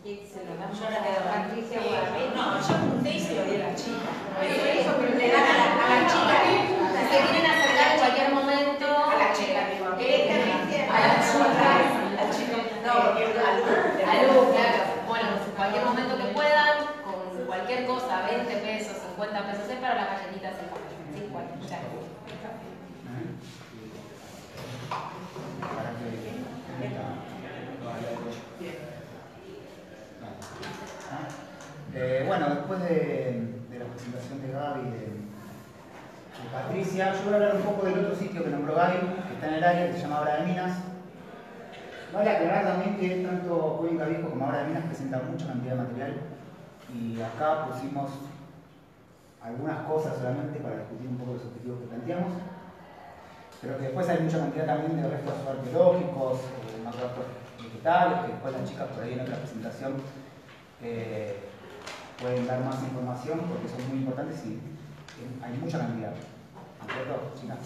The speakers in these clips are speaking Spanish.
Se lo damos a Patricia Guardi. No, yo apunté y se lo di a la chica. Eso, pero le dan a la chica. Se quieren acercar en cualquier momento. A la chica, digo. A la chica. No, a Lu, claro. Bueno, en cualquier momento que puedan, con cualquier cosa, 20 pesos, 50 pesos, es para las galletitas en papel. Sí, bueno, ya. Bueno, después de la presentación de Gaby y de Patricia, yo voy a hablar un poco del otro sitio que nombró Gaby, que está en el área, que se llama Abra de Minas. Vale aclarar también que tanto Cuenca Viejo como Abra de Minas presentan mucha cantidad de material y acá pusimos algunas cosas solamente para discutir un poco los objetivos que planteamos, pero que después hay mucha cantidad también de restos arqueológicos, macroactos vegetales, que después las chicas por ahí en otra presentación pueden dar más información porque son muy importantes y hay mucha cantidad. ¿De acuerdo, chicas?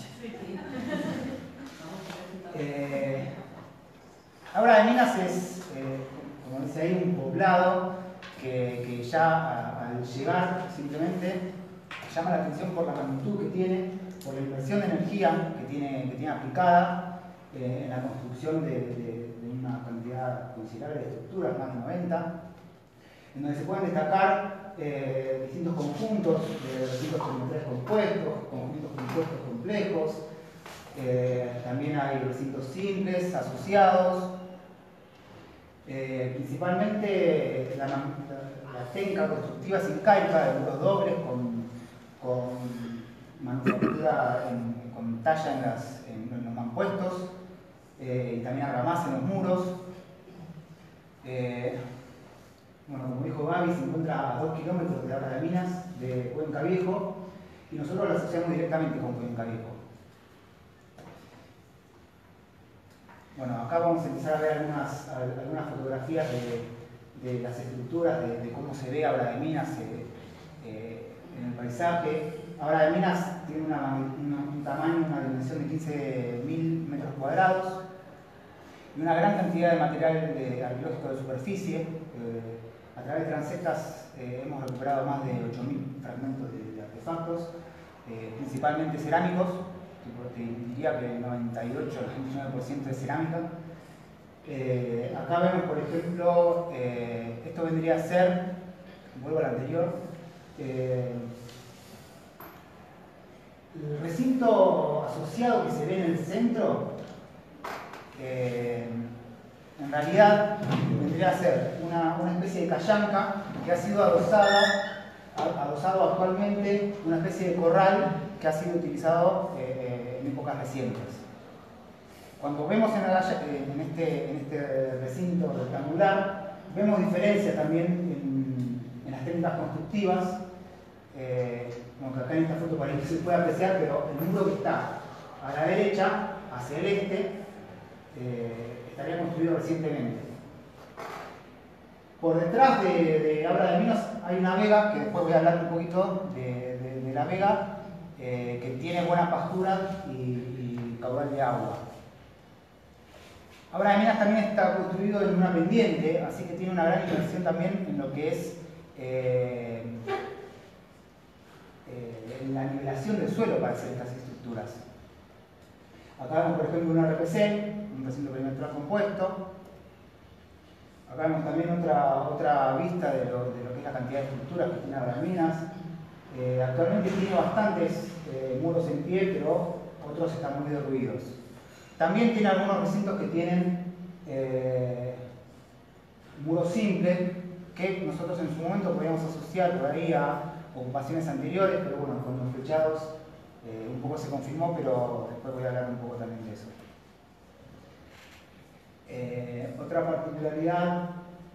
Abra de Minas es, como dice ahí, un poblado que ya al llegar simplemente llama la atención por la magnitud que tiene, por la inversión de energía que tiene aplicada en la construcción de una cantidad considerable de estructuras, más de 90, en donde se pueden destacar distintos conjuntos de recintos perimetrales compuestos, conjuntos compuestos complejos, también hay recintos simples, asociados. Principalmente la técnica constructiva es incaica, de muros dobles con manufactura con talla en los mampuestos y también argamasa en los muros. Bueno, como dijo Gaby, se encuentra a 2 kilómetros de Abra de Minas, de Cuenca Viejo, y nosotros lo asociamos directamente con Cuenca Viejo. Bueno, acá vamos a empezar a ver algunas fotografías de las estructuras, de cómo se ve Abra de Minas en el paisaje. Abra de Minas tiene un tamaño, una dimensión de 15.000 metros cuadrados y una gran cantidad de material arqueológico de superficie. A través de transectas hemos recuperado más de 8.000 fragmentos de artefactos, principalmente cerámicos. Te diría que el 98 o 99% de cerámica. Acá vemos, por ejemplo, esto vendría a ser, vuelvo al anterior, el recinto asociado que se ve en el centro, en realidad vendría a ser una especie de callanca que ha sido adosado actualmente una especie de corral que ha sido utilizado en épocas recientes. Cuando vemos en este recinto rectangular, vemos diferencias también en las técnicas constructivas, aunque acá en esta foto parece que se puede apreciar, pero el muro que está a la derecha, hacia el este, estaría construido recientemente. Por detrás de Abra de Minas hay una vega, que después voy a hablar un poquito de la vega, que tiene buena pastura y caudal de agua. Abra de Minas también está construido en una pendiente, así que tiene una gran inversión también en lo que es la nivelación del suelo para hacer estas estructuras. Acá vemos, por ejemplo, un RPC, un recinto perimetral compuesto. Acá vemos también otra vista de lo que es la cantidad de estructuras que tiene Abra de Minas. Actualmente tiene bastantes muros en pie, pero otros están muy derruidos. También tiene algunos recintos que tienen muros simples, que nosotros en su momento podíamos asociar por ahí a ocupaciones anteriores, pero bueno, con los flechados un poco se confirmó, pero después voy a hablar un poco también de eso. Otra particularidad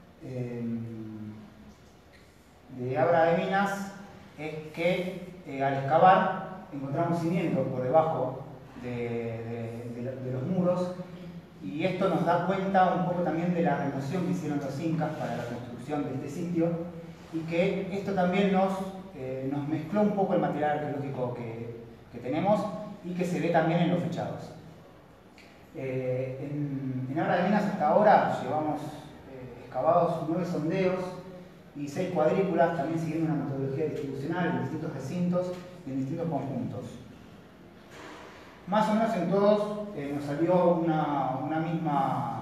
de Abra de Minas es que al excavar encontramos cimientos por debajo de los muros, y esto nos da cuenta un poco también de la remoción que hicieron los incas para la construcción de este sitio, y que esto también nos mezcló un poco el material arqueológico que tenemos y que se ve también en los fechados. En Abra de Minas hasta ahora llevamos excavados 9 sondeos y 6 cuadrículas, también siguiendo una metodología distribucional en distintos recintos y en distintos conjuntos. Más o menos en todos nos salió una misma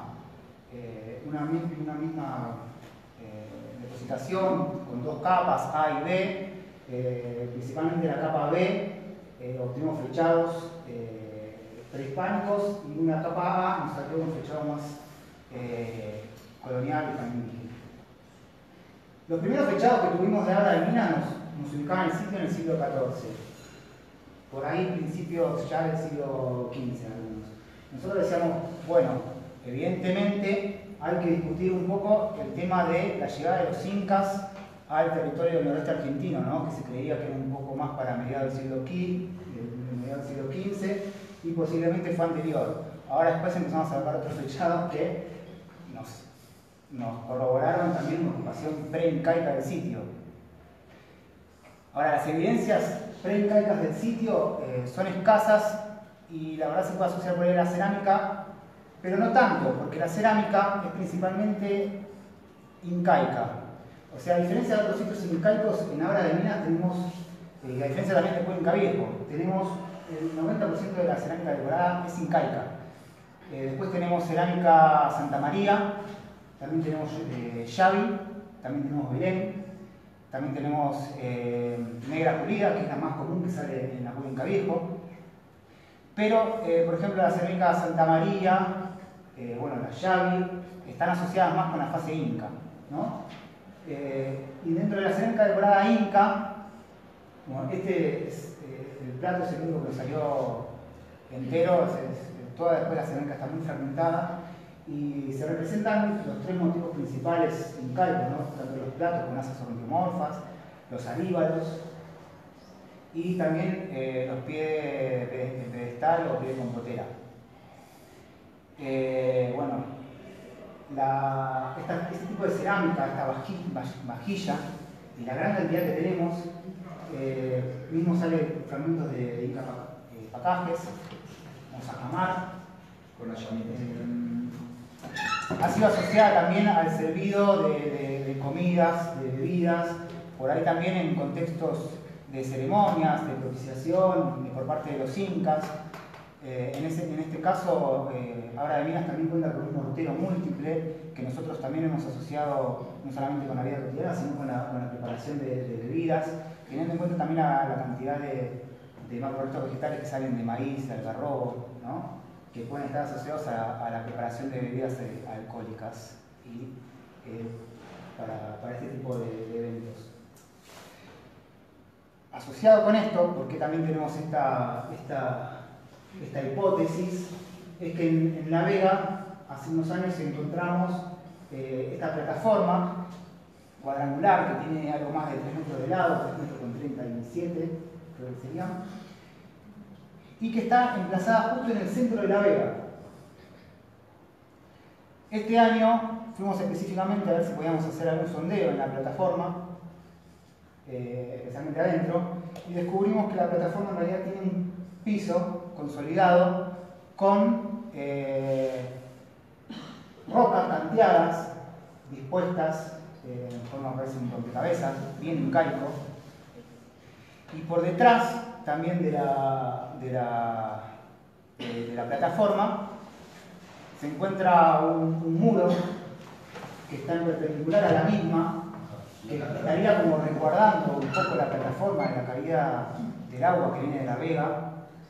depositación con 2 capas A y B, principalmente la capa B obtuvimos flechados prehispánicos y una capa A nos salió un flechado más colonial y también indígena. Los primeros flechados que tuvimos de Abra de Minas nos ubicaban el sitio en el siglo XIV, por ahí principios ya del siglo XV algunos. Nosotros decíamos, bueno, evidentemente hay que discutir un poco el tema de la llegada de los incas al territorio del noroeste argentino, ¿no? Que se creía que era un poco más para mediados del siglo XV y posiblemente fue anterior. Ahora después empezamos a ver otros flechados que nos corroboraron también una ocupación pre-incaica del sitio. Ahora, las evidencias pre-incaicas del sitio son escasas y la verdad se puede asociar por ahí a la cerámica, pero no tanto, porque la cerámica es principalmente incaica. O sea, a diferencia de otros sitios incaicos, en Abra de Minas tenemos, y a diferencia también de Cuenca Viejo, tenemos el 90% de la cerámica decorada es incaica. Después tenemos cerámica Santa María, también tenemos Xavi, también tenemos Belén, también tenemos negra pulida, que es la más común que sale en la Cuenca Viejo. Pero, por ejemplo, la cerámica Santa María, bueno, la Xavi, están asociadas más con la fase inca, ¿no? Y dentro de la cerámica decorada inca, bueno, este es el plato, es el único que salió entero, toda después la cerámica está muy fragmentada y se representan los 3 motivos principales incaicos, ¿no? Tanto los platos con asas ornitomorfas, los aríbalos y también los pies de pedestal o pies de compotera. Bueno, este tipo de cerámica, esta vajilla, y la gran cantidad que tenemos, mismo sale fragmentos de Inca Pacajes, Mozajamar, con la llamita. ha sido asociada también al servido de comidas, de bebidas, por ahí también en contextos de ceremonias, de propiciación por parte de los incas. En este caso, Abra de Minas también cuenta con un mortero múltiple que nosotros también hemos asociado no solamente con la vida cotidiana, sino con la preparación de bebidas, teniendo en cuenta también la cantidad de macroproductos vegetales que salen de maíz, de algarrobo, ¿no? Que pueden estar asociados a la preparación de bebidas alcohólicas y para este tipo de eventos. Asociado con esto, porque también tenemos esta hipótesis, es que en La Vega hace unos años encontramos esta plataforma cuadrangular que tiene algo más de 3 metros de lado, 3 metros con 37, creo que sería, y que está emplazada justo en el centro de La Vega. Este año fuimos específicamente a ver si podíamos hacer algún sondeo en la plataforma, especialmente adentro, y descubrimos que la plataforma en realidad tiene un piso consolidado con rocas canteadas dispuestas en forma parece un rompecabezas, bien incaico, y por detrás también de la plataforma se encuentra un muro que está en perpendicular a la misma, que estaría como resguardando un poco la plataforma de la caída del agua que viene de La Vega.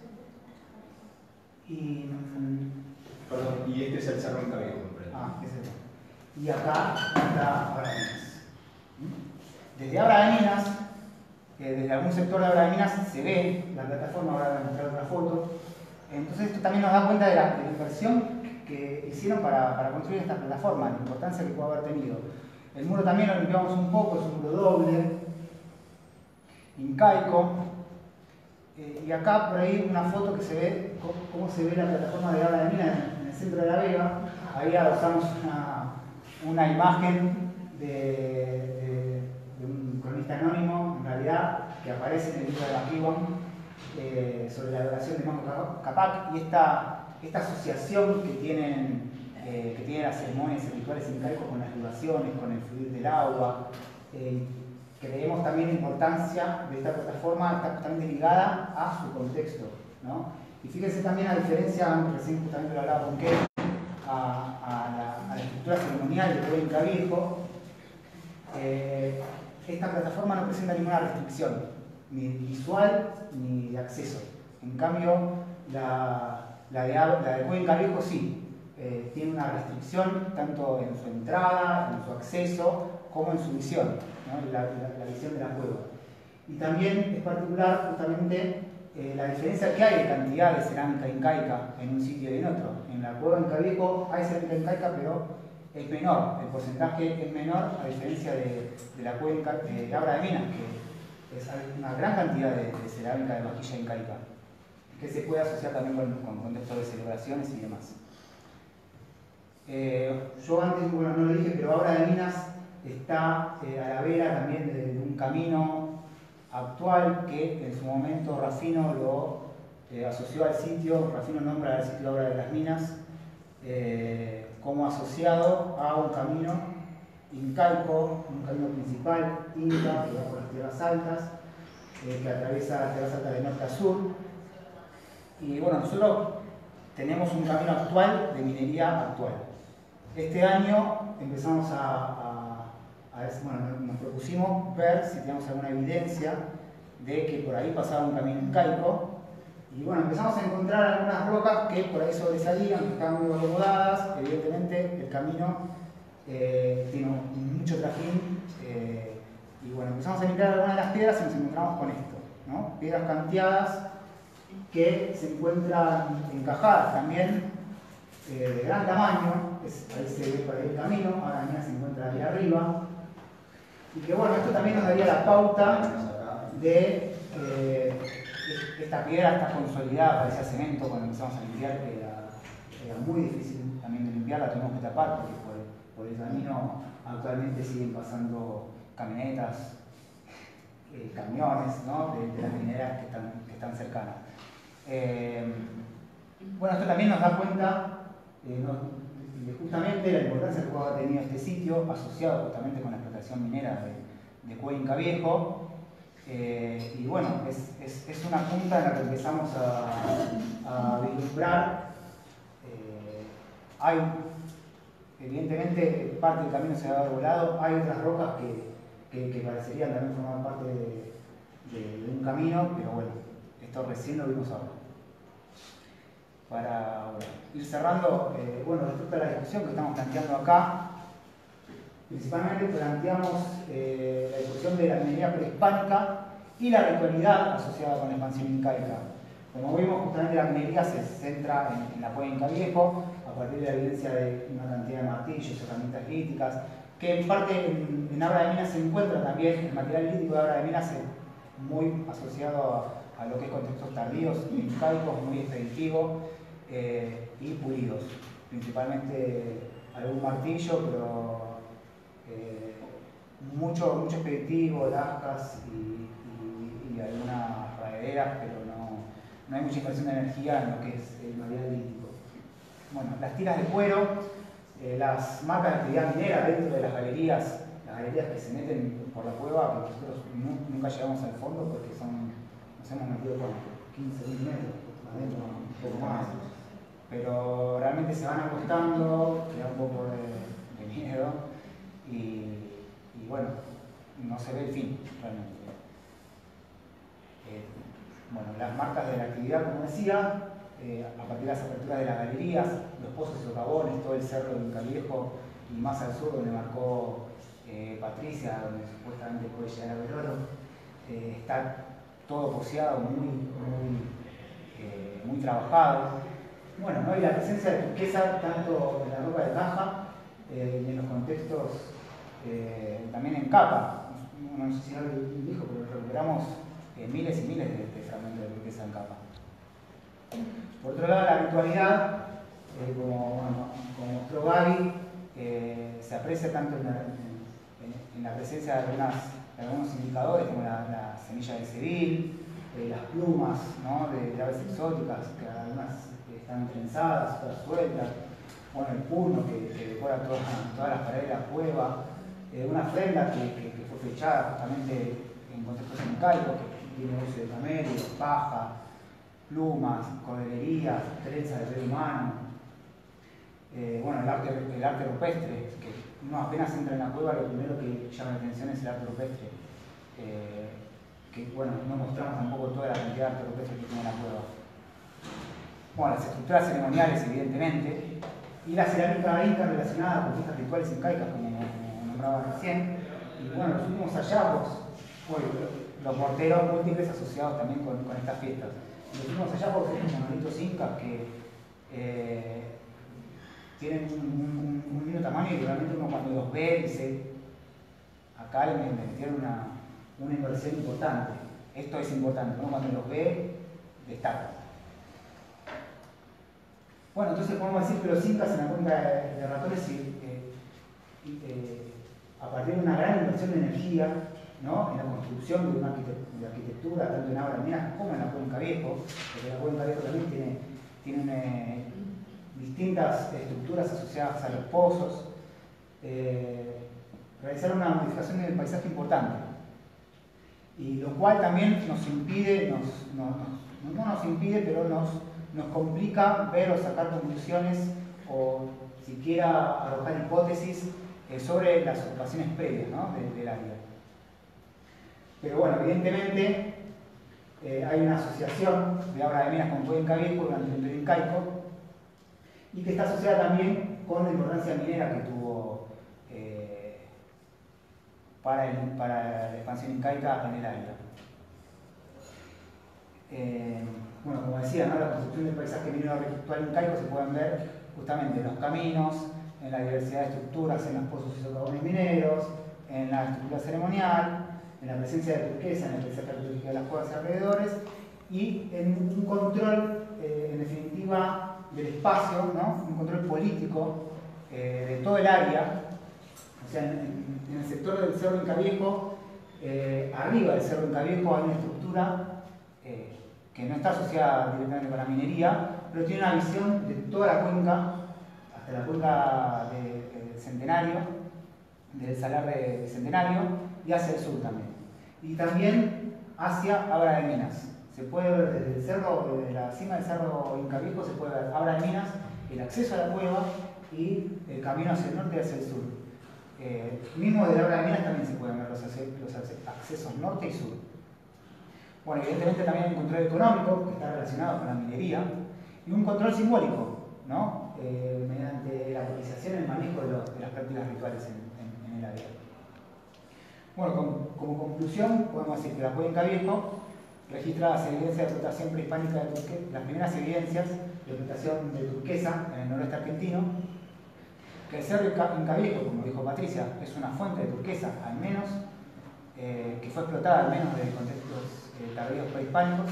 Perdón, y este es el Cerro Inca Viejo. Y acá está Abra de Minas. Desde Abra de Minas, desde algún sector de Abra de Minas se ve la plataforma, ahora voy a mostrar otra foto. Entonces esto también nos da cuenta de la inversión que hicieron para construir esta plataforma, la importancia que puede haber tenido. El muro también lo limpiamos un poco, es un muro doble, incaico. Y acá por ahí una foto que se ve cómo se ve la plataforma de Abra de Minas en el centro de La Vega. Ahí adoptamos una imagen de un cronista anónimo, en realidad, que aparece en el libro de Maquiwan sobre la adoración de Manco Cápac y esta asociación que tienen que tiene las ceremonias y rituales incaicos con las libaciones, con el fluir del agua. Creemos también la importancia de esta plataforma, está justamente ligada a su contexto, ¿no? Y fíjense también la diferencia, recién justamente lo hablaba con Kevin, a la estructura ceremonial de todo Inca Viejo. Esta plataforma no presenta ninguna restricción, ni visual ni de acceso. En cambio, la de Cuenca Viejo sí, tiene una restricción tanto en su entrada, en su acceso, como en su visión, ¿no? la visión de la cueva. Y también es particular justamente la diferencia que hay de cantidad de cerámica incaica en un sitio y en otro. En la cueva Inca Viejo hay cerámica incaica, pero es menor, el porcentaje es menor a diferencia de la cuenca de Abra de Minas, que es una gran cantidad de cerámica de vajilla incaica, que se puede asociar también con contextos de celebraciones y demás. Yo antes, bueno, no lo dije, pero Abra de Minas está a la vera también de un camino actual que en su momento Rafino lo asoció al sitio. Rafino nombra al sitio Abra de las Minas como asociado a un camino incaico, un camino principal inca que va por las tierras altas, que atraviesa las tierras altas de norte a sur. Y bueno, nosotros tenemos un camino actual de minería actual. Este año empezamos bueno, nos propusimos ver si teníamos alguna evidencia de que por ahí pasaba un camino incaico. Y bueno, empezamos a encontrar algunas rocas que por ahí sobresalían, que estaban muy acomodadas. Evidentemente el camino tiene mucho trajín. Y bueno, empezamos a limpiar algunas de las piedras y nos encontramos con esto, ¿no? Piedras canteadas que se encuentran encajadas también de gran tamaño. Ahí se ve por ahí el camino, ahora mañana se encuentra ahí arriba. Y que bueno, esto también nos daría la pauta de esta piedra está consolidada, parecía cemento cuando empezamos a limpiar, que era muy difícil también de limpiar, la tuvimos que tapar porque por el camino actualmente siguen pasando camionetas, camiones, ¿no? de las mineras que están cercanas. Bueno, esto también nos da cuenta de justamente la importancia que ha tenido este sitio, asociado justamente con la explotación minera de Cuenca Viejo. Y bueno, es una punta en la que empezamos a vislumbrar. Hay, evidentemente, parte del camino se ha volado, hay otras rocas que parecerían también formar parte de un camino, pero bueno, esto recién lo vimos ahora. Para ir cerrando, bueno, respecto a la discusión que estamos planteando acá, principalmente planteamos la discusión de la minería prehispánica y la ritualidad asociada con la expansión incaica. Como vimos, justamente la minería se centra en la cueva Inca Viejo, a partir de la evidencia de una cantidad de martillos, herramientas líticas, que en parte en Abra de Minas se encuentra también el material lítico de Abra de Minas muy asociado a lo que es contextos tardíos, incaicos, muy expeditivos y pulidos. Principalmente algún martillo, pero mucho expeditivo, lascas y algunas raederas, pero no hay mucha inversión de energía en lo que es el material lítico. Bueno, las tiras de cuero, las marcas de actividad minera dentro de las galerías que se meten por la cueva, que nosotros nunca llegamos al fondo porque nos hemos metido por 15 metros adentro, un poco más. Pero realmente se van acostando, queda un poco de miedo y bueno, no se ve el fin realmente. Bueno, las marcas de la actividad, como decía, a partir de las aperturas de las galerías, los pozos y socavones, todo el cerro de Inca Viejo y más al sur donde marcó Patricia, donde supuestamente puede llegar a ver oro, está todo poseado, muy trabajado. Bueno, ¿no? Y la presencia de turquesa tanto en la roca de caja y en los contextos también en capa. No sé si alguien dijo, pero recuperamos miles y miles de fragmentos de turquesa en capa. Por otro lado, la ritualidad, como mostró Gaby, se aprecia tanto en la presencia de algunos indicadores como la semilla de cebil, las plumas, ¿no? de aves exóticas, que algunas están trenzadas, otras sueltas. bueno, el puno que decora todas las paredes de la cueva, una ofrenda que fue fechada justamente en contextos incaicos, que tiene uso de camellos, paja, plumas, cordelería, trenzas de pelo humano. Bueno, el arte rupestre, que uno apenas entra en la cueva, lo primero que llama la atención es el arte rupestre. Que bueno, no mostramos tampoco toda la cantidad de arte rupestre que tiene la cueva. Bueno, las estructuras ceremoniales, evidentemente, y la cerámica inca relacionada con fiestas rituales incaicas, como nombraba recién. Y bueno, los últimos hallazgos, bueno, los morteros múltiples asociados también con estas fiestas. Los últimos hallazgos de estos monolitos incas que tienen un lindo tamaño y realmente uno cuando los ve dice, acá le metieron una inversión importante. Esto es importante, uno cuando los ve destaca. Bueno, entonces podemos decir que los incas en la cuenca de ratones, a partir de una gran inversión de energía, ¿no?, en la construcción de una arquitectura, tanto en Abra de Minas como en la Cuenca Viejo, porque la Cuenca Viejo también tiene distintas estructuras asociadas a los pozos, realizaron una modificación del paisaje importante, y lo cual también nos impide, no nos impide, pero nos complica ver o sacar conclusiones o siquiera arrojar hipótesis sobre las ocupaciones previas, ¿no?, del área. Pero bueno, evidentemente hay una asociación de Abra de Minas con Cuenca Viejo durante el imperio incaico y que está asociada también con la importancia minera que tuvo para la expansión incaica en el área. Bueno, como decía, ¿no?, la construcción del paisaje minero ritual incaico se pueden ver justamente en los caminos, en la diversidad de estructuras, en los pozos y socavones mineros, en la estructura ceremonial, en la presencia de turquesa, en el paisaje arqueológico de las cuevas y alrededores, y en un control, en definitiva, del espacio, ¿no?, un control político de todo el área. O sea, en el sector del Cerro Inca Viejo, arriba del Cerro Inca Viejo hay una estructura que no está asociada directamente con la minería, pero tiene una visión de toda la cuenca, hasta la cuenca de Centenario, del Salar de Centenario, y hacia el sur también. Y también hacia Abra de Minas. Se puede ver desde el cerro, desde la cima del Cerro Inca Viejo, se puede ver Abra de Minas, el acceso a la cueva y el camino hacia el norte y hacia el sur. Mismo de la Abra de Minas también se pueden ver los accesos norte y sur. Bueno, evidentemente también hay un control económico que está relacionado con la minería y un control simbólico, ¿no?, mediante la propiciación y el manejo de las prácticas rituales en el área. Bueno, como conclusión, podemos decir que la Cuenca Viejo registra las evidencias de explotación prehispánica de turquesa, las primeras evidencias de explotación de turquesa en el noroeste argentino, que el Cerro Inca Viejo, como dijo Patricia, es una fuente de turquesa, al menos, que fue explotada al menos desde contextos tardíos prehispánicos.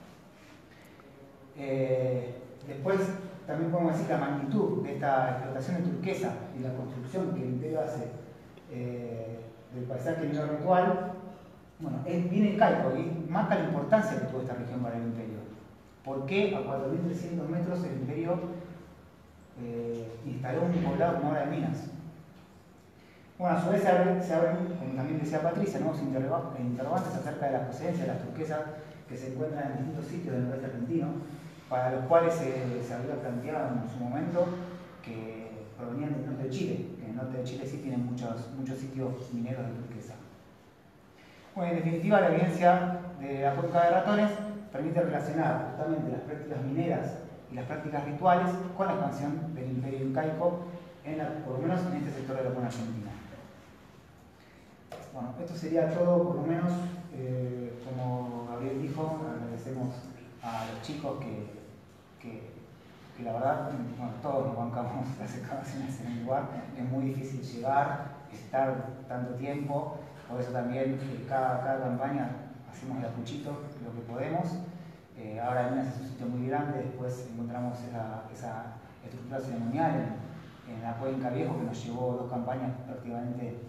Después también podemos decir que la magnitud de esta explotación de turquesa y la construcción que el imperio hace del paisaje minero ritual, bueno, es bien incaico y marca la importancia que tuvo esta región para el imperio. ¿Por qué a 4.300 metros el imperio instaló un poblado como Abra de Minas? Bueno, a su vez se abren, como también decía Patricia, nuevos interrogantes acerca de la procedencia de las turquesas que se encuentran en distintos sitios del noroeste argentino, para los cuales se había planteado en su momento que provenían del norte de Chile, que en el norte de Chile sí tienen muchos sitios mineros de turquesa. Bueno, en definitiva, la evidencia de la cuenca de ratones permite relacionar justamente las prácticas mineras y las prácticas rituales con la expansión del imperio incaico, por lo menos en este sector de la Laguna Argentina. Bueno, esto sería todo, por lo menos, como Gabriel dijo, agradecemos a los chicos que la verdad, bueno, todos nos bancamos las excavaciones en el lugar, es muy difícil llegar, estar tanto tiempo, por eso también cada campaña hacemos de a puchito lo que podemos. Ahora en Minas es un sitio muy grande, después encontramos esa estructura ceremonial en la Cuenca Viejo que nos llevó 2 campañas prácticamente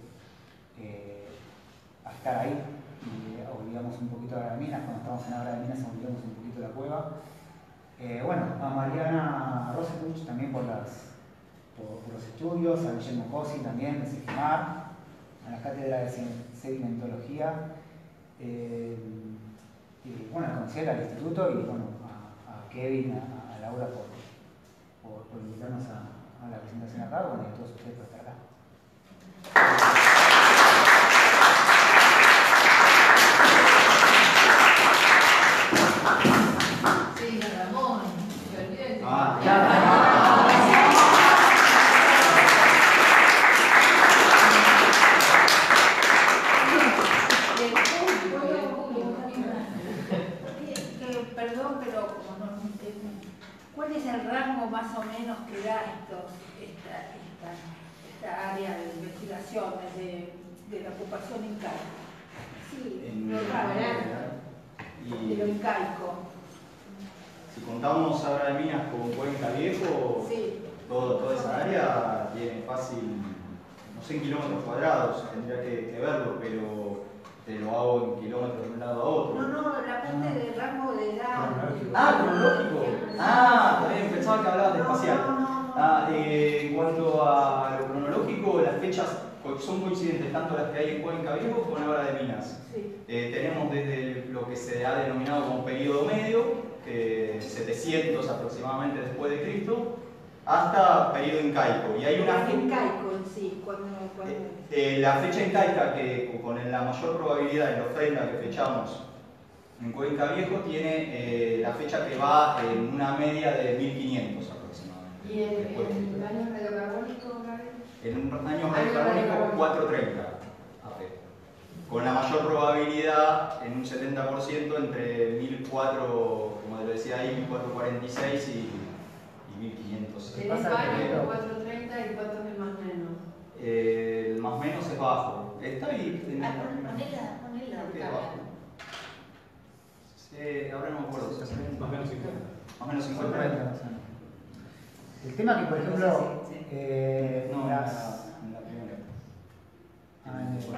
a estar ahí y olvidamos un poquito de Abra de Minas. Cuando estábamos en Abra de Minas olvidamos un poquito de la cueva. Bueno, a Mariana Rosebuch también por las por los estudios, a Guillermo Cosi también, de SEGIMAR, a la cátedra de sedimentología, y bueno, a Conciel, al instituto, y bueno, a Kevin, a Laura por invitarnos a la presentación acá, bueno, y a todos ustedes por estar acá. Sí, Ramón, Perdón, pero como no, ¿cuál es el rango más o menos que da esta área de investigación de la ocupación incaica? Sí, lo de lo incaico. Si contamos Abra de Minas con Cuenca Viejo, Sí. toda esa área tiene fácil, no sé en kilómetros cuadrados, tendría que verlo, pero te lo hago en kilómetros de un lado a otro. No, la parte del rango de edad. Cronológico. También pensaba que hablabas de espacial. No. En cuanto a lo cronológico, las fechas son coincidentes, tanto las que hay en Cuenca Viejo como en Abra de Minas. Sí. Tenemos desde lo que se ha denominado como periodo medio, 700 aproximadamente después de Cristo, hasta periodo incaico. Y hay una incaico en sí, cuando la fecha incaica, que con la mayor probabilidad en la ofrenda que fechamos en Cuenca Viejo, tiene la fecha que va en una media de 1500 aproximadamente. ¿Y el año radiocarbónico, Gabriel? En un año radiocarbónico 430 AP. Con la mayor probabilidad en un 70% entre 1400, como te decía ahí, 1446 y 1500. En España 430 y cuánto es el más menos. El más menos es bajo. Está ahí. Ponela. Creo que es bajo. Ahora no me acuerdo. Más o menos 50. Más o menos 50. El tema que, por ejemplo, No, en las... la primera. en el-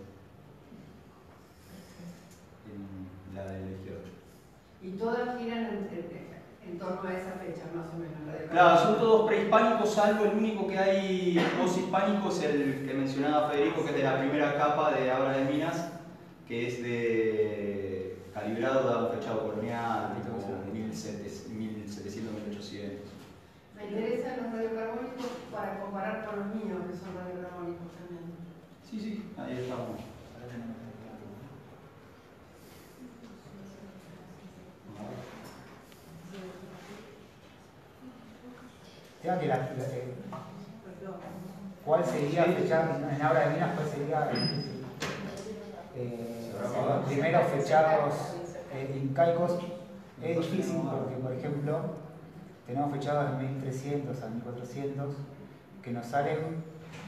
En la de la izquierda. Y todas giran en torno a esa fecha, más o menos. Claro, son todos prehispánicos, salvo el único que hay poshispánico es el que mencionaba Federico, que es de la primera capa de Abra de Minas, que es de calibrado, da un fechado colonial, tipo 1700, 1800. Me interesan los radiocarbónicos para comparar con los míos, que son radiocarbónicos también. Sí, ahí estamos. Tenga que ¿cuál sería fechado en Abra de Minas? ¿Cuál sería los primeros fechados incaicos? Es difícil porque, por ejemplo, tenemos fechados de 1300 a 1400 que nos salen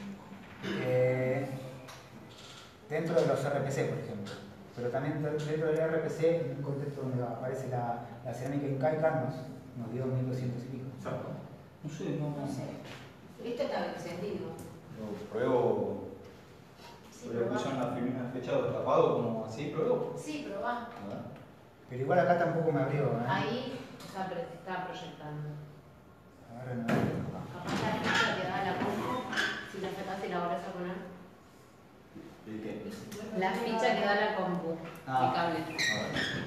dentro de los RPC, por ejemplo. Pero también dentro del RPC, en un contexto donde aparece la cerámica incaica, nos dio 1200 y pico. No sé, no sé. Esto está extendido. Lo pruebo. Sí, Lo pusieron la primera fecha destapado, como así, pruebo. Sí, probá. Pero igual acá tampoco me abrió. Ahí está proyectando. Ahora no. Capaz la fecha que da la compu, si la sacás y la volvés a poner. ¿El qué? La ficha que da la compu. El cable. A ver.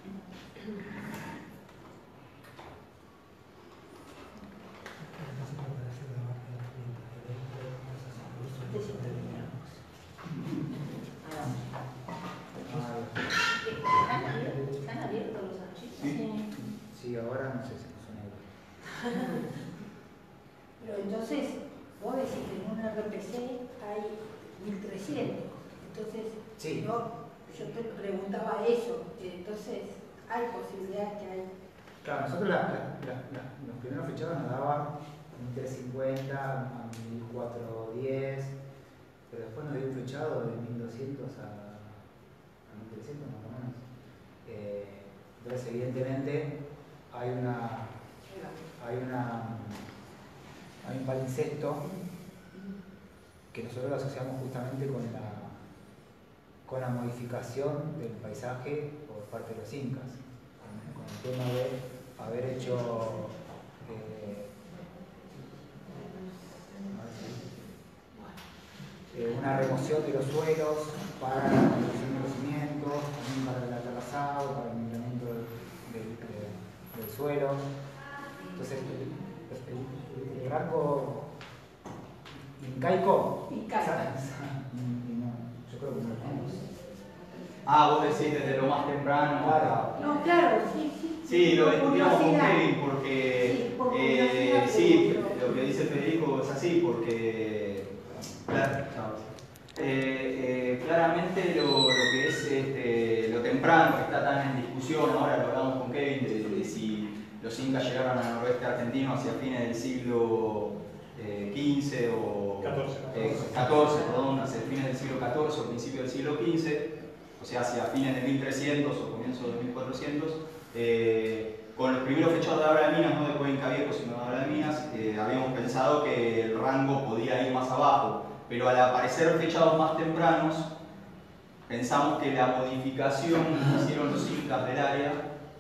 ¿Están abiertos los archivos? Sí, ahora no sé si puso negro. Pero entonces, vos decís que en un RPC hay 1300. Entonces, Sí. yo te preguntaba eso. Entonces, hay posibilidades que hay. Claro, nosotros los primeros fechados nos daban 1350 a 1410, pero después nos dio un fechado de 1200 a 1300 más o menos. Entonces, evidentemente, hay un palimpsesto que nosotros lo asociamos justamente con la modificación del paisaje por parte de los incas, con el tema de haber hecho una remoción de los suelos para la construcción de los cimientos, también para el aterrazado, para el nivelamiento del suelo. Entonces, el rango incaico, no, yo creo que no lo tenemos. Ah, vos decís desde lo más temprano. Claro. No, claro, sí. Sí, lo discutíamos con Kevin Sí, porque por curiosidad, sí, pero- lo que dice Federico es así, porque claramente lo que es lo temprano que está tan en discusión, ahora lo hablamos con Kevin, de si los incas llegaron al noroeste argentino hacia fines del siglo XV o 14, perdón, hacia fines del siglo XIV o principios del siglo XV, o sea, hacia fines de 1300 o comienzos de 1400. Con los primeros fechados de Abra de Minas, no de Cuenca Viejo, sino de Abra de Minas, habíamos pensado que el rango podía ir más abajo, pero al aparecer fechados más tempranos, pensamos que la modificación que hicieron los incas del área,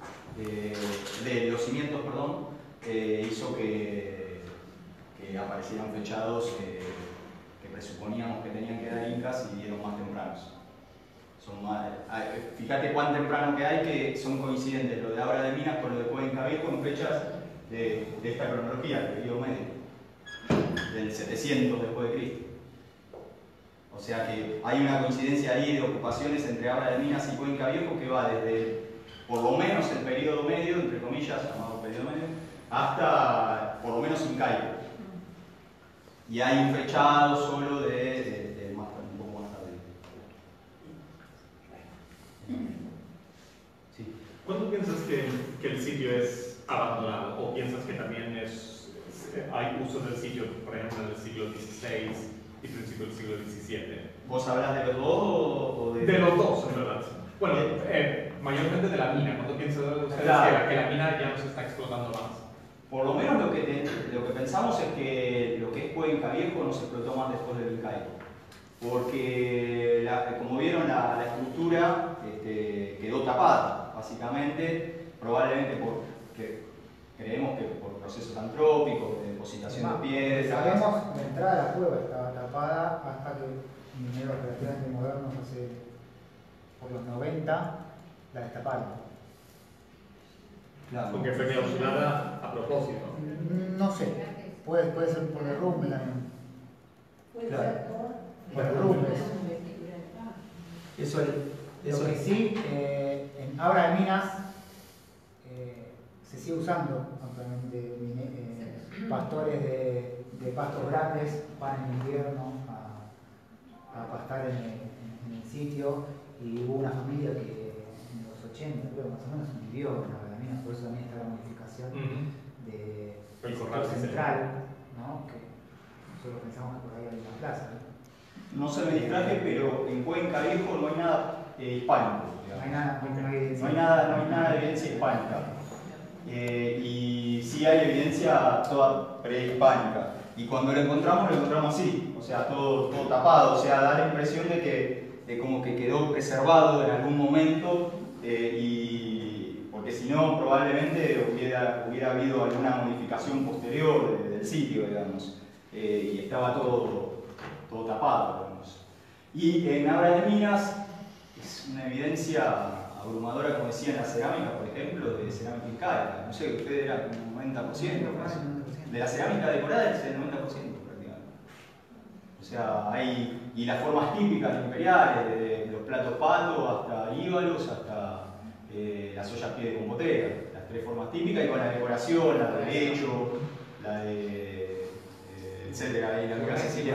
de los cimientos, perdón, hizo que aparecieran fechados que presuponíamos que tenían que dar incas y dieron más tempranos. Fíjate cuán temprano que hay, que son coincidentes lo de Abra de Minas con lo de Cuenca Viejo en fechas de esta cronología, del periodo medio, del 700 después de Cristo. O sea que hay una coincidencia ahí de ocupaciones entre Abra de Minas y Cuenca Viejo que va desde por lo menos el periodo medio, entre comillas, llamado periodo medio, hasta por lo menos incaico. Y hay un fechado solo de un poco más tarde. Sí. ¿Cuándo piensas que el sitio es abandonado? ¿O piensas que también hay uso del sitio, por ejemplo, en el siglo XVI y principio del siglo XVII? ¿Vos hablas de los dos o de...? De los dos, en verdad. Bueno, mayormente de la mina. ¿Cuándo piensas ustedes Claro. que la mina ya no se está explotando más? Por lo menos lo que pensamos es que lo que es Cuenca Viejo no se explotó más después del incaico. Porque, como vieron, la estructura quedó tapada, básicamente, probablemente porque creemos que por procesos antrópicos, de depositación de piedras. Sabemos, la entrada a la cueva estaba tapada hasta que mineros relativamente modernos, por los 90, la destaparon. Claro. Porque fue clausurada a propósito. No sé, puede ser por derrumbe también. Puede Claro. ser por... Por derrumbes. Eso Lo que sí, en Abra de Minas se sigue usando actualmente pastores de pastos grandes van en invierno a pastar en el sitio, y hubo una familia que en los 80, creo, más o menos vivió en Abra de Minas, por eso también está la modificación del corral sector central, ¿no? Que nosotros pensamos que por ahí hay una plaza, ¿no? No se me distraje, pero en Cuenca Viejo no hay nada hispánico. No hay nada, no hay evidencia. No hay nada de evidencia hispánica. Y sí hay evidencia toda prehispánica. Y cuando lo encontramos así, o sea, todo tapado. O sea, da la impresión de como que quedó preservado en algún momento, porque si no, probablemente hubiera habido alguna modificación posterior del sitio, digamos. Y estaba todo tapado, digamos. Y en Abra de Minas es una evidencia abrumadora, como decía, en la cerámica, por ejemplo, de cerámica incaica. No sé, usted era como un 90%. De la cerámica decorada es el 90% prácticamente. O sea, y las formas típicas imperiales, de los platos pato hasta íbalos, hasta las ollas pie de compotera. Las tres formas típicas, y con la decoración, la de derecho, la de... etcétera, y la que Cecilia.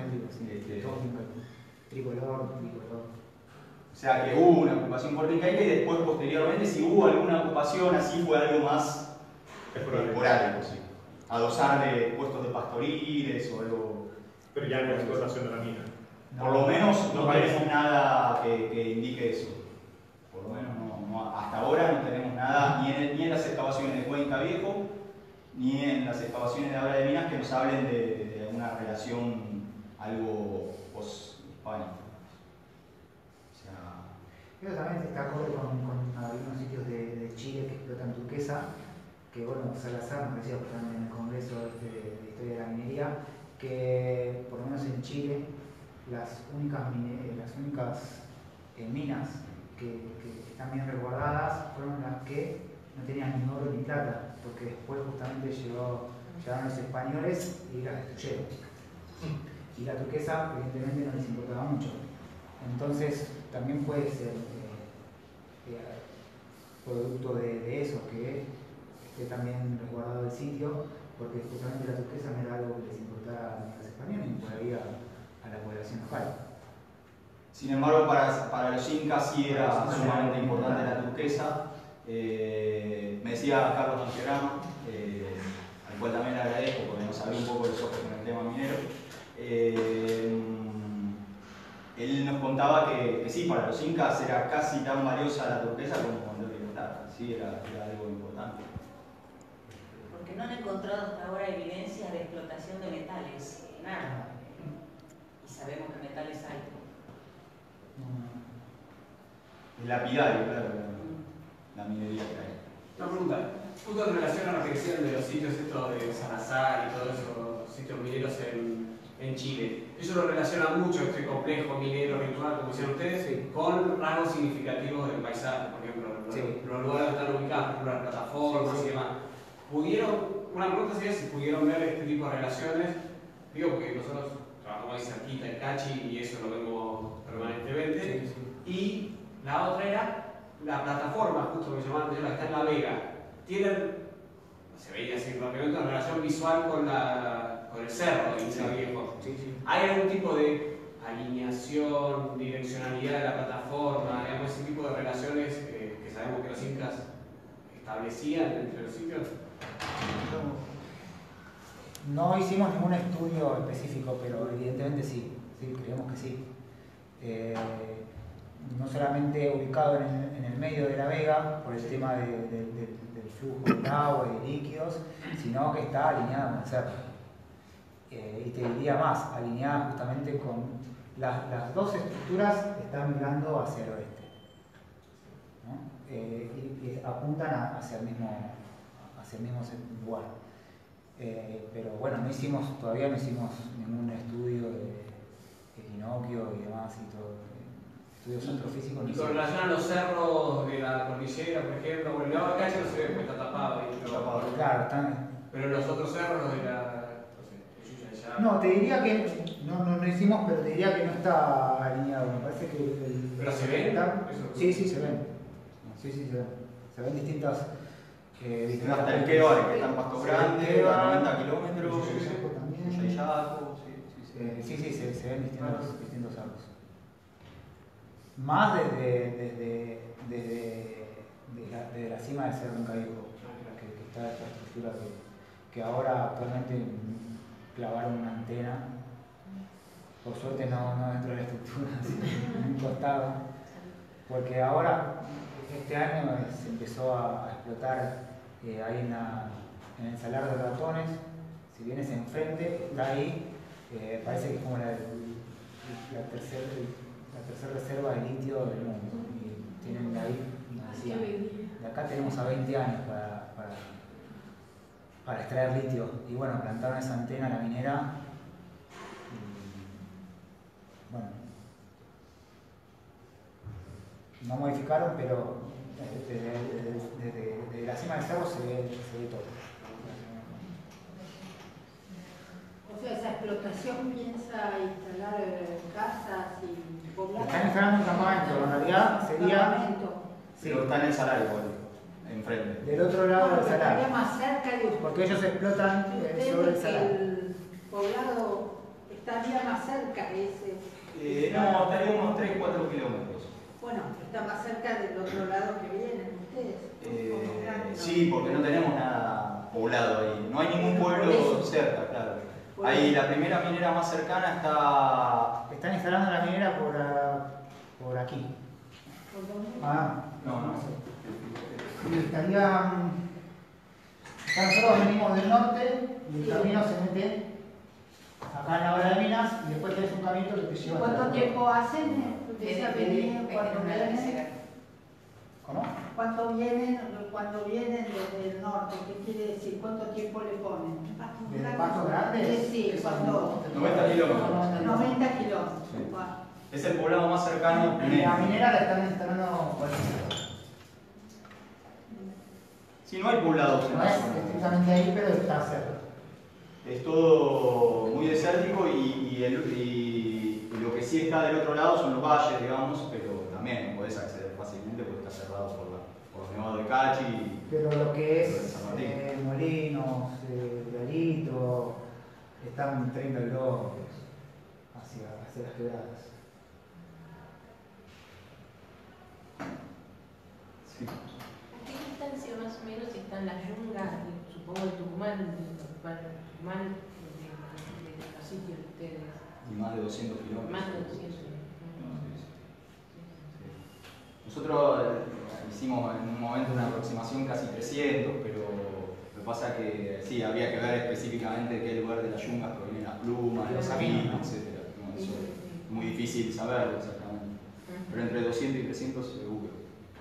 Tricolor. O sea que hubo una ocupación por incaica, y después, posteriormente, si hubo alguna ocupación así, fue algo más esporádico, sí. Adosar de puestos de pastoriles o algo. Pero ya no hay explotación de la mina. Por lo menos no parece. tenemos nada que indique eso. Por lo menos hasta ahora no tenemos nada, ni en las excavaciones de Cuenca Viejo, ni en las excavaciones de Abra de Minas, que nos hablen de alguna relación algo post-hispánica. Eso también está acorde con algunos sitios de Chile que explotan turquesa, que bueno, Salazar nos decía justamente en el Congreso de Historia de la Minería, que por lo menos en Chile las únicas minas que están bien resguardadas fueron las que no tenían ni oro ni plata, porque después justamente llegaron los españoles y las destruyeron. Y la turquesa evidentemente no les importaba mucho. Entonces también puede ser producto de eso, que esté también resguardado el sitio, porque justamente la turquesa no era algo que les importara a los españoles ni por ahí a la población local. Sin embargo, para los incas sí era sumamente importante la turquesa. Me decía Carlos Angerama, al cual también le agradezco porque nos abrió un poco los ojos con el tema minero. Él nos contaba que sí, para los incas era casi tan valiosa la turquesa como cuando el plata. Sí, era algo importante. Porque no han encontrado hasta ahora evidencia de explotación de metales. Nada. Y sabemos que metales hay. El lapidario, claro, la minería que hay. Una pregunta, justo en relación a lo que decían de los sitios estos de Salazar y todos esos sitios mineros en Chile. Ellos lo relacionan mucho, este complejo minero ritual, como decían ustedes, sí, con rasgos significativos del paisaje, por ejemplo, sí, los lugares donde están ubicados, por ejemplo, las plataformas, sí, y demás. Una pregunta sería si pudieron ver este tipo de relaciones, digo, porque nosotros trabajamos ahí cerquita en Cachi y eso lo vemos permanentemente. Sí, sí. Y la otra era la plataforma, justo que llamaban de la que está en La Vega. Tienen, se veía así rápidamente, una relación visual con el cerro de Isla Viejo. Sí, sí. ¿Hay algún tipo de alineación, direccionalidad de la plataforma, digamos, ese tipo de relaciones que sabemos que los incas establecían entre los sitios? No hicimos ningún estudio específico, pero evidentemente sí, creemos que sí. No solamente ubicado en el medio de La Vega, por el tema del flujo de agua y de líquidos, sino que está alineada con el cerro. Y te diría más, alineada justamente con las dos estructuras están mirando hacia el oeste, ¿no? Y apuntan hacia el mismo lugar. Pero bueno, todavía no hicimos ningún estudio de equinoccio y demás y todo. Estudios astrofísicos. Y con relación a los cerros de la cordillera, por ejemplo, bueno, el lago de Cachi no se ve porque está tapado ahí. Claro, están. Pero los otros cerros, los de la. No, te diría que no hicimos, pero te diría que no está alineado. Me parece que ¿pero se ven? Sí, se ven. Sí, se ven. Se ven distintas. Hasta el Quebar, que está en Pasto Grande, a 90 kilómetros. Sí, se ven distintos arcos. Más desde la cima del Cerro Incaico, que está esta estructura que ahora actualmente clavaron una antena, por suerte no dentro de la estructura, sino en un costado, porque ahora, este año se empezó a explotar ahí en el Salar de Ratones. Si vienes enfrente, está ahí, parece que es como la tercera reserva de litio del mundo. Y tienen de ahí, de acá tenemos a 20 años para extraer litio. Y bueno, plantaron esa antena, la minera. Y, bueno, no modificaron, pero desde la cima del cerro se ve todo. O sea, esa explotación piensa instalar casas y poblados. Están instalando un campamento, en realidad sería. Sí. Pero está en el salario, enfrente. Del otro lado del salario. Estaría más cerca de usted. Porque ellos explotan sobre el salario. El poblado estaría más cerca de ese. No, estaría unos 3-4 kilómetros. Bueno, está más cerca del otro lado que vienen ustedes. Sí, porque no tenemos nada poblado ahí. No hay ningún pueblo cerca, claro. Ahí la primera minera más cercana está. Están instalando la minera por aquí. ¿Por dónde? No sé. Y estarían. Nosotros venimos del norte y el camino se mete acá en la hora de minas y después tenés un camino que te lleva. ¿Cuánto tiempo hacen? ¿Cuándo vienen? ¿Cómo? Cuando vienen desde el norte, ¿qué quiere decir? ¿Cuánto tiempo le ponen? ¿Desde Pasos Grandes? Sí, cuando... 90 kilómetros. 90 kilómetros. Sí. Bueno. Es el poblado más cercano. Y la minera la están instalando por Sí, no hay poblados en no la es zona. estrictamente ahí, pero está cerca. Es todo muy desértico y lo que sí está del otro lado son los valles, digamos, pero también no podés acceder fácilmente porque está cerrado por los nevados de Cachi. Pero lo que Pero de es San Martín. Molinos, Realito, están 30 kilómetros hacia las quebradas. Sí. ¿A qué distancia más o menos están las yungas, supongo de Tucumán, de los sitios de ustedes? Y más de 200 kilómetros. Más de 200. Nosotros hicimos en un momento una aproximación casi 300, pero lo que pasa es que sí, había que ver específicamente de qué lugar de las yungas provienen las plumas, los sabinos, etc. ¿no? Eso es muy difícil saberlo exactamente. Pero entre 200 y 300 seguro.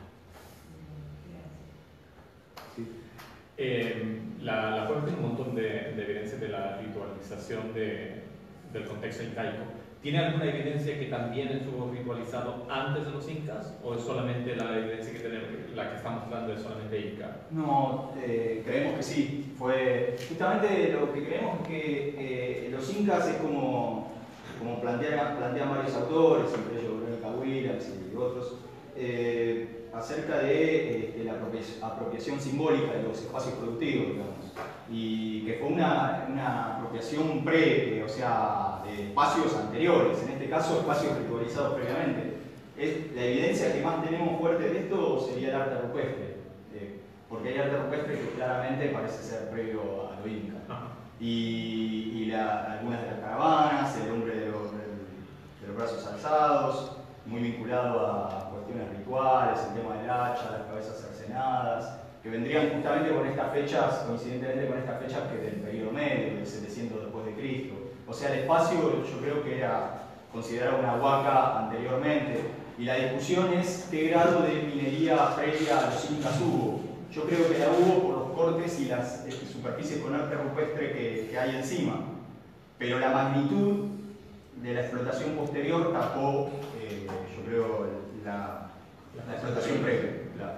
Sí. La fuente tiene un montón de evidencia de la ritualización del contexto incaico. ¿Tiene alguna evidencia que también estuvo ritualizado antes de los incas? ¿O es solamente la evidencia que tenemos, la que está mostrando es solamente inca? No, creemos que sí. Fue justamente lo que creemos es que los incas es como plantean varios autores, entre ellos Verónica Williams y otros, acerca de la apropiación simbólica de los espacios productivos, digamos, y que fue una apropiación o sea, de espacios anteriores, en este caso espacios ritualizados previamente. La evidencia que más tenemos fuerte de esto sería el arte rupestre, porque hay arte rupestre que claramente parece ser previo a lo inca. Y algunas de las caravanas, el hombre de los brazos alzados, muy vinculado a cuestiones rituales, el tema del hacha, las cabezas cercenadas, que vendrían justamente con estas fechas, coincidentemente con estas fechas que del periodo medio, del 700 después de Cristo. O sea, el espacio yo creo que era considerado una huaca anteriormente, y la discusión es qué grado de minería previa a los incas hubo. Yo creo que la hubo por los cortes y las superficies con arte rupestre que hay encima, pero la magnitud de la explotación posterior tapó, yo creo, la explotación previa.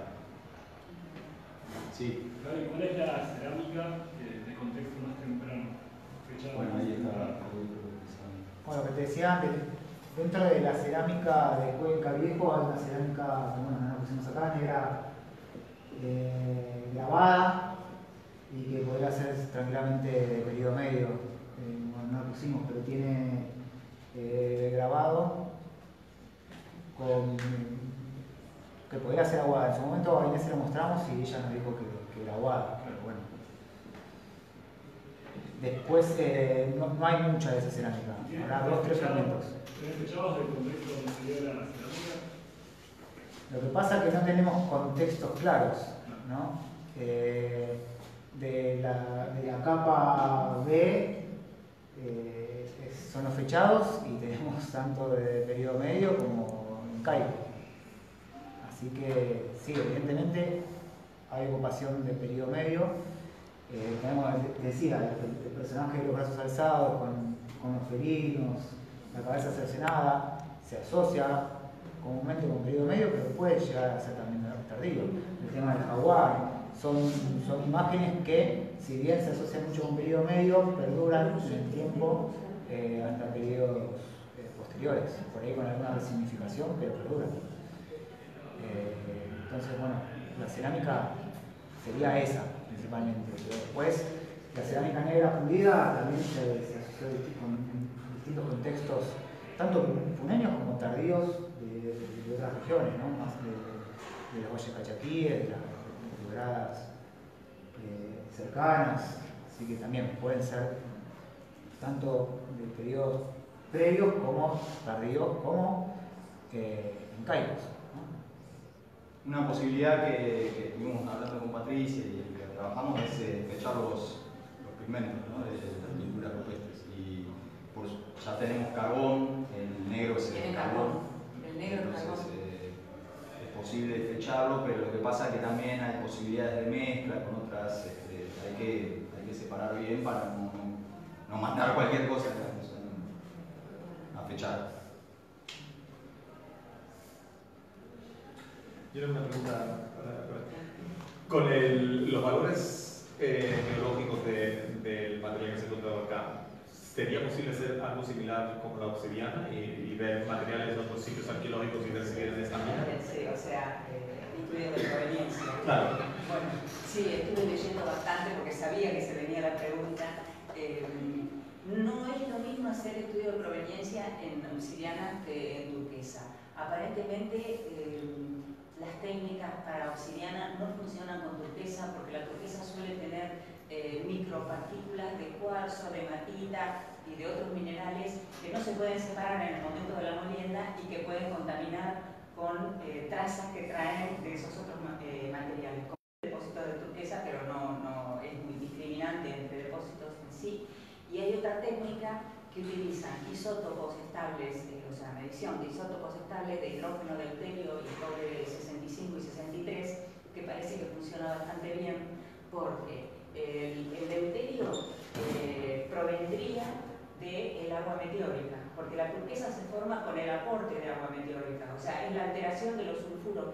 Sí. ¿Cuál es la cerámica de contexto más temprano? Bueno, ahí está. Bueno, lo que te decía antes, dentro de la cerámica de Cuenca Viejo hay una cerámica, que bueno, no la pusimos acá, negra, grabada, y que podría ser tranquilamente de periodo medio. Bueno, no la pusimos, pero tiene grabado que podría ser aguada. En su momento a Inés se la mostramos y ella nos dijo que era aguada, pero bueno. Después no hay mucha de esa cerámica, habrá 2 o 3 fragmentos. ¿Tenés fechados del contexto donde se dio la cerámica? Lo que pasa es que no tenemos contextos claros, ¿no? De la capa B son los fechados y tenemos tanto de periodo medio como incaico. Así que sí, evidentemente hay ocupación de periodo medio. Tenemos, decía, el personaje de los brazos alzados con los felinos, la cabeza cercenada, se asocia comúnmente con periodo medio, pero puede llegar a ser también tardío. El tema del jaguar, son imágenes que, si bien se asocian mucho con periodo medio, perduran en el tiempo hasta periodos posteriores, por ahí con alguna resignificación, pero perduran. Entonces, bueno, la cerámica sería esa principalmente, pero después la cerámica negra fundida también se asoció con distintos contextos, tanto puneños como tardíos de otras regiones, ¿no? Más de los valles cachaquíes, de las quebradas cercanas, así que también pueden ser tanto de periodos previos como tardíos como incaicos. Una posibilidad que estuvimos hablando con Patricia y que trabajamos es fechar los pigmentos, ¿no? de las pinturas rupestres. Y ya tenemos carbón, el negro es el carbón. El negro es entonces, carbón. es posible fecharlo, pero lo que pasa es que también hay posibilidades de mezcla con otras, hay que separar bien para no mandar cualquier cosa, digamos, a fechar. Yo tengo una pregunta. Con los valores geológicos del material que se ha encontrado acá, ¿sería posible hacer algo similar como la obsidiana y ver materiales de otros sitios arqueológicos y ver si vienen de esta mina? Sí, o sea, estudio de proveniencia. Claro. Bueno, sí, estuve leyendo bastante porque sabía que se venía la pregunta. No es lo mismo hacer estudio de proveniencia en obsidiana que en turquesa. Aparentemente, las técnicas para obsidiana no funcionan con turquesa porque la turquesa suele tener micropartículas de cuarzo, de hematita y de otros minerales que no se pueden separar en el momento de la molienda y que pueden contaminar con trazas que traen de esos otros materiales. Como el depósito de turquesa, pero no es muy discriminante entre depósitos en sí. Y hay otra técnica que utilizan isótopos estables, o sea, medición de isótopos estables de hidrógeno, deuterio y cobre 65 y 63, que parece que funciona bastante bien porque el deuterio provendría del agua meteórica, porque la turquesa se forma con el aporte de agua meteórica, o sea, es la alteración de los sulfuros.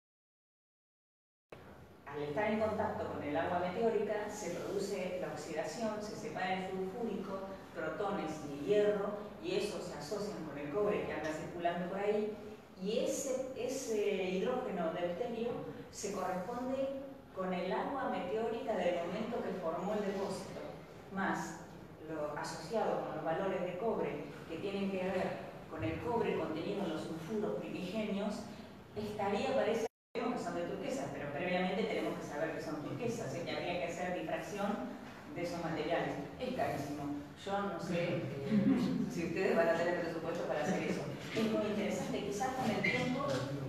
Al estar en contacto con el agua meteórica se produce la oxidación, se separa el sulfúrico, protones y hierro, y esos se asocian con el cobre que anda circulando por ahí, y ese hidrógeno deuterio se corresponde con el agua meteórica del momento que formó el depósito, más lo asociado con los valores de cobre que tienen que ver con el cobre contenido en los sulfuros primigenios, parece que son de turquesa, pero previamente tenemos que saber que son turquesas, que habría que hacer difracción de esos materiales. Es carísimo. Yo no sé si ustedes van a tener presupuesto para hacer eso. Es muy interesante, quizás con el tiempo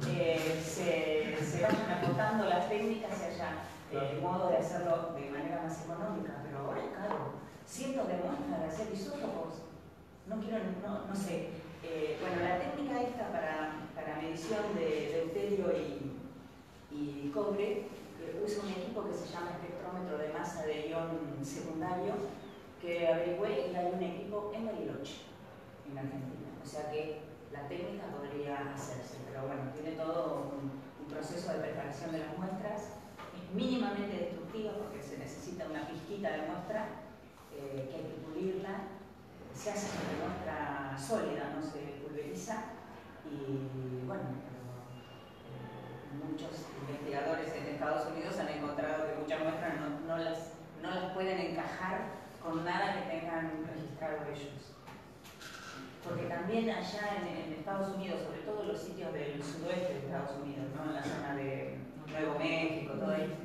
se vayan aportando las técnicas y haya modo de hacerlo de manera más económica, pero ahora es caro. Cientos de muestras de hacer isótopos. No sé. Bueno, la técnica esta para medición de deuterio y cobre usa un equipo que se llama espectrómetro de masa de ion secundario, que averigüé, y hay un equipo en Bariloche, en Argentina. O sea que la técnica podría hacerse, pero bueno, tiene todo un proceso de preparación de las muestras. Es mínimamente destructiva porque se necesita una pizquita de muestra que hay que pulirla. Se hace sobre muestra sólida, no se pulveriza. Y bueno, muchos investigadores en Estados Unidos han encontrado que muchas muestras no las pueden encajar con nada que tengan registrado ellos. Porque también allá en Estados Unidos, sobre todo en los sitios del sudoeste de Estados Unidos, ¿no? En la zona de Nuevo México, todo ahí,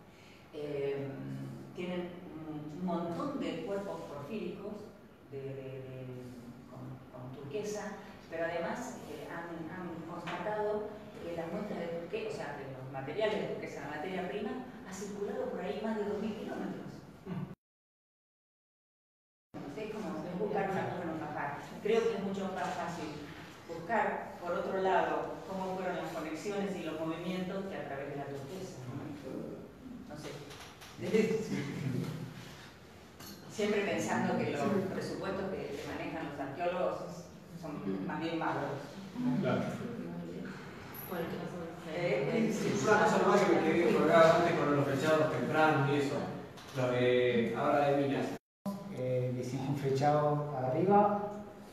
tienen un montón de cuerpos porfíricos con turquesa, pero además han constatado que las muestras de turquesa, o sea, que los materiales de turquesa, la materia prima, ha circulado por ahí más de 2000 kilómetros. Es como buscar una cosa en bajar. Creo que es mucho más fácil buscar, por otro lado, cómo fueron las conexiones y los movimientos que a través de la turquesa. No sé. Siempre pensando que los presupuestos que manejan los arqueólogos son más bien magros. Claro. Bueno, ¿qué pasó? Una cosa más que me quedé colgado antes con los flechados tempranos y eso, lo de ahora de minas. Le hicimos un flechado arriba,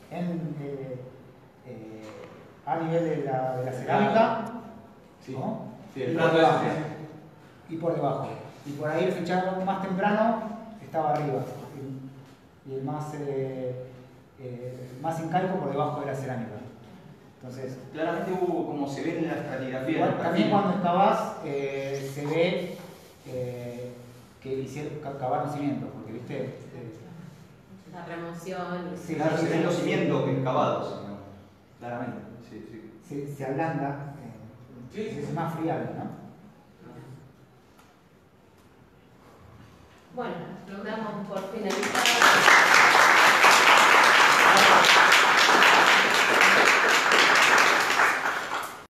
a nivel de la cerámica, Sí. ¿no? Sí, y, el por plato debajo, ese. y por debajo. Y por ahí el flechado más temprano estaba arriba. Y el más incaico por debajo de la cerámica. Entonces, claramente hubo, como se ve en la estratigrafía. igual, también cuando excavas se ve que cavaron cimientos, porque viste. La remoción. Sí, Claro, se ven los cimientos excavados, ¿no? Claramente. Sí. Se ablanda, es más friable, ¿no? Bueno, lo damos por finalizado.